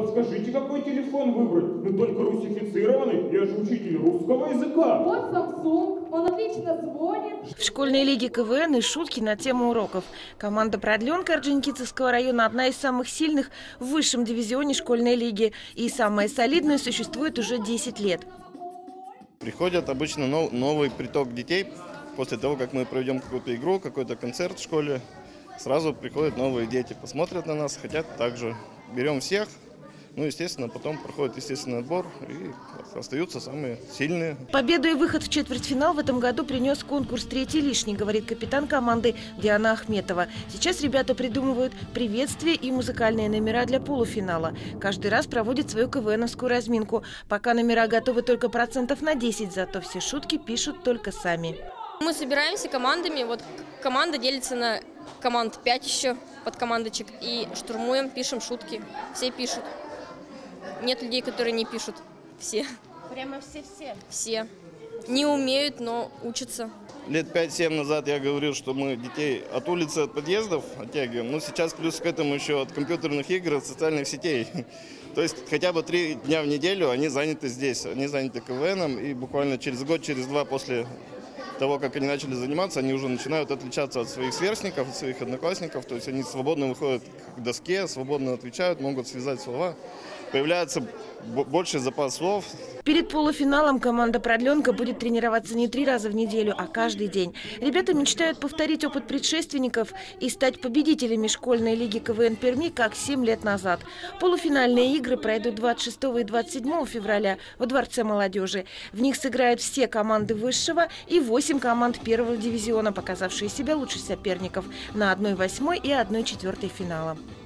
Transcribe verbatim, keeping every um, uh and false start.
подскажите, какой телефон выбрать? Мы только русифицированы, я же учитель русского языка. Вот Samsung, он отлично звонит. В школьной лиге КВН и шутки на тему уроков. Команда «Продленка» Орджоникидзевского района одна из самых сильных в высшем дивизионе школьной лиги. И самая солидная существует уже десять лет. Приходят обычно новый приток детей. После того, как мы проведем какую-то игру, какой-то концерт в школе, сразу приходят новые дети, посмотрят на нас, хотят также. Берем всех, ну, естественно, потом проходит естественный отбор и остаются самые сильные. Победу и выход в четвертьфинал в этом году принес конкурс «Третий лишний», говорит капитан команды Диана Ахметова. Сейчас ребята придумывают приветствия и музыкальные номера для полуфинала. Каждый раз проводят свою КВНовскую разминку. Пока номера готовы только процентов на десять, зато все шутки пишут только сами. Мы собираемся командами, вот команда делится на команд пять еще подкомандочек, и штурмуем, пишем шутки, все пишут. Нет людей, которые не пишут, все. Прямо все-все? Все. Не умеют, но учатся. Лет пять-семь назад я говорил, что мы детей от улицы, от подъездов оттягиваем, но сейчас плюс к этому еще от компьютерных игр, от социальных сетей. То есть хотя бы три дня в неделю они заняты здесь, они заняты КВНом, и буквально через год, через два после того, как они начали заниматься, они уже начинают отличаться от своих сверстников, от своих одноклассников. То есть они свободно выходят к доске, свободно отвечают, могут связать слова. Появляется больше запас слов. Перед полуфиналом команда «Продленка» будет тренироваться не три раза в неделю, а каждый день. Ребята мечтают повторить опыт предшественников и стать победителями школьной лиги КВН Перми, как семь лет назад. Полуфинальные игры пройдут двадцать шестого и двадцать седьмого февраля во Дворце молодежи. В них сыграют все команды высшего и восемь команд первого дивизиона, показавшие себя лучше соперников на одной восьмой и одной четвертой финала.